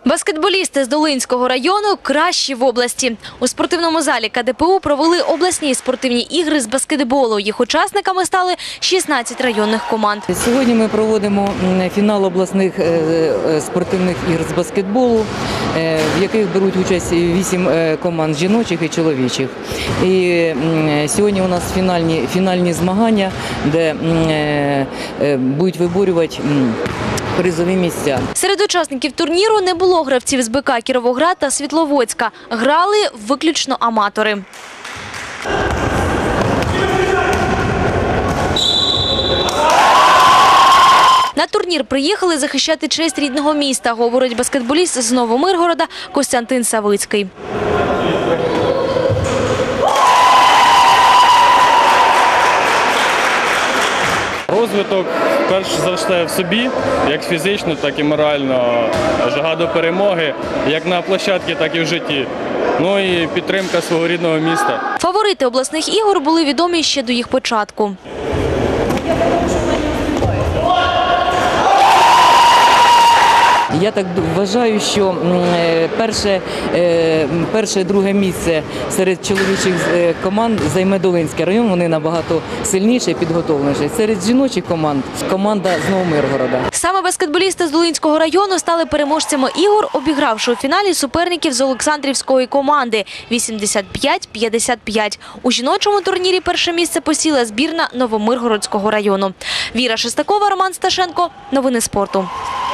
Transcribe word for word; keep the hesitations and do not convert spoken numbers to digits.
Баскетболісти з Долинського району – кращі в області. У спортивному залі ка де пе у провели обласні спортивні ігри з баскетболу. Їх учасниками стали шістнадцять районних команд. Сьогодні ми проводимо фінал обласних спортивних ігор з баскетболу, в яких беруть участь вісім команд жіночих і чоловічих. І сьогодні у нас фінальні, фінальні змагання, де будуть виборювати призові місця. Серед учасників турніру не було гравців з БК Кіровоград та Світловодська. Грали виключно аматори. На турнір приїхали захищати честь рідного міста, говорить баскетболіст з Новомиргорода Костянтин Савицький. Розвиток, перш за все, в собі, як фізично, так і морально, жага до перемоги, як на площадці, так і в житті. Ну і підтримка свого рідного міста. Фаворити обласних ігор були відомі ще до їх початку. Я так вважаю, що перше, перше друге місце серед чоловічих команд займе Долинський район. Вони набагато сильніше і підготовленіші. Серед жіночих команд – команда з Новомиргорода. Саме баскетболісти з Долинського району стали переможцями ігор, обігравши у фіналі суперників з Олександрівської команди – вісімдесят п'ять п'ятдесят п'ять. У жіночому турнірі перше місце посіла збірна Новомиргородського району. Віра Шестакова, Роман Сташенко. Новини спорту.